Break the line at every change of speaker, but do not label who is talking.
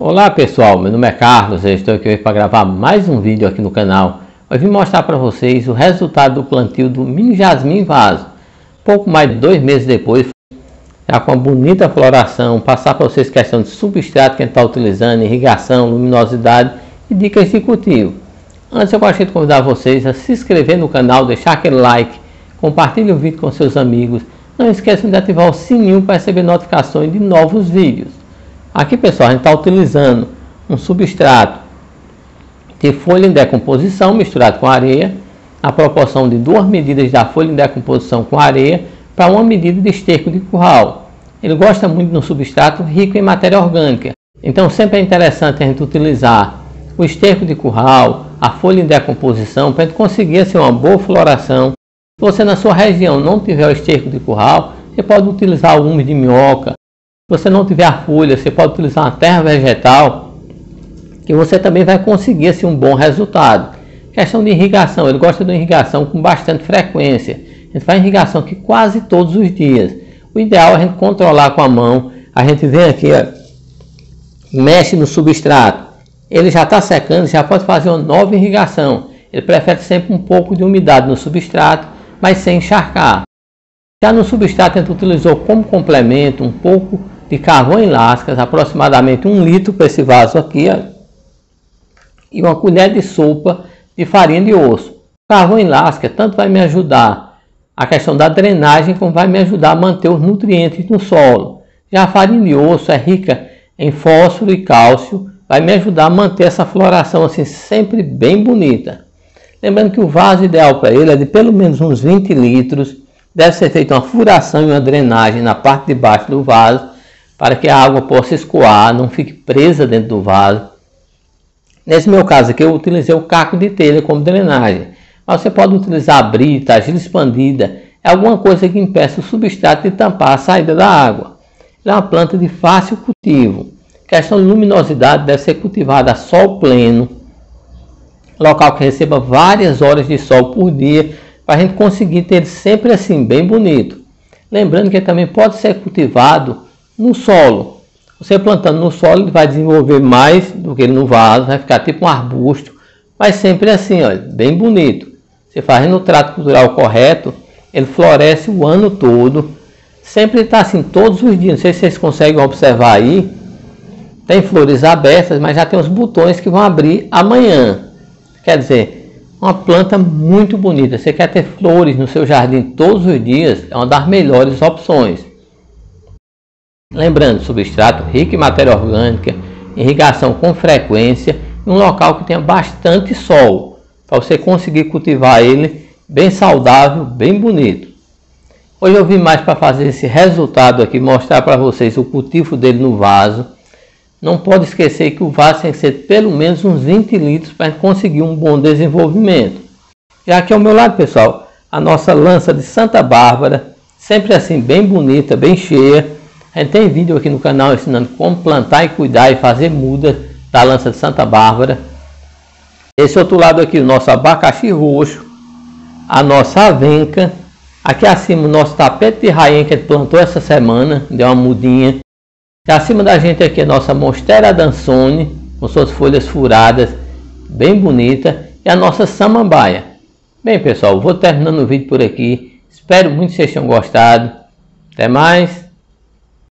Olá pessoal, meu nome é Carlos, eu estou aqui hoje para gravar mais um vídeo aqui no canal. Eu vim mostrar para vocês o resultado do plantio do mini jasmim em vaso. Pouco mais de 2 meses depois, já com uma bonita floração, passar para vocês questão de substrato que a gente está utilizando, irrigação, luminosidade e dicas de cultivo. Antes eu gostaria de convidar vocês a se inscrever no canal, deixar aquele like, compartilhe o vídeo com seus amigos. Não esqueçam de ativar o sininho para receber notificações de novos vídeos. Aqui pessoal, a gente está utilizando um substrato de folha em decomposição misturado com areia, a proporção de 2 medidas da folha em decomposição com areia para 1 medida de esterco de curral. Ele gosta muito de um substrato rico em matéria orgânica, então sempre é interessante a gente utilizar o esterco de curral, a folha em decomposição, para a gente conseguir assim, uma boa floração. Se você na sua região não tiver o esterco de curral, você pode utilizar o humus de minhoca. Se você não tiver a folha, você pode utilizar uma terra vegetal, que você também vai conseguir assim, um bom resultado. Questão de irrigação, ele gosta de uma irrigação com bastante frequência. A gente faz irrigação aqui quase todos os dias. O ideal é a gente controlar com a mão. A gente vem aqui, ó, mexe no substrato. Ele já está secando, já pode fazer uma nova irrigação. Ele prefere sempre um pouco de umidade no substrato, mas sem encharcar. Já no substrato a gente utilizou como complemento um pouco de carvão em lascas, aproximadamente 1 litro para esse vaso aqui, ó, e uma colher de sopa de farinha de osso. O carvão em lasca tanto vai me ajudar a questão da drenagem, como vai me ajudar a manter os nutrientes no solo. Já a farinha de osso é rica em fósforo e cálcio, vai me ajudar a manter essa floração assim sempre bem bonita. Lembrando que o vaso ideal para ele é de pelo menos uns 20 litros. Deve ser feita uma furação e uma drenagem na parte de baixo do vaso, para que a água possa escoar, não fique presa dentro do vaso. Nesse meu caso aqui eu utilizei o caco de telha como drenagem, mas você pode utilizar a brita, a argila expandida, é alguma coisa que impeça o substrato de tampar a saída da água. Ele é uma planta de fácil cultivo. Questão de luminosidade, deve ser cultivada a sol pleno, local que receba várias horas de sol por dia, para a gente conseguir ter sempre assim bem bonito. Lembrando que ele também pode ser cultivado no solo. Você plantando no solo ele vai desenvolver mais do que no vaso, vai ficar tipo um arbusto, mas sempre assim, ó, bem bonito. Você fazendo o trato cultural correto, ele floresce o ano todo. Sempre está assim todos os dias. Não sei se vocês conseguem observar aí. Tem flores abertas, mas já tem os botões que vão abrir amanhã. Quer dizer, uma planta muito bonita. Você quer ter flores no seu jardim todos os dias, é uma das melhores opções. Lembrando, substrato rico em matéria orgânica, irrigação com frequência, em um local que tenha bastante sol, para você conseguir cultivar ele bem saudável, bem bonito. Hoje eu vim mais para fazer esse resultado aqui, mostrar para vocês o cultivo dele no vaso. Não pode esquecer que o vaso tem que ser pelo menos uns 20 litros para conseguir um bom desenvolvimento. Já aqui ao meu lado, pessoal, a nossa lança de Santa Bárbara, sempre assim bem bonita, bem cheia. A gente tem vídeo aqui no canal ensinando como plantar e cuidar e fazer muda da lança de Santa Bárbara. Esse outro lado aqui, o nosso abacaxi roxo, a nossa avenca. Aqui acima o nosso tapete de rainha que a gente plantou essa semana, deu uma mudinha. E acima da gente aqui a nossa monstera dansone, com suas folhas furadas, bem bonita, e a nossa samambaia. Bem pessoal, vou terminando o vídeo por aqui. Espero muito que vocês tenham gostado. Até mais.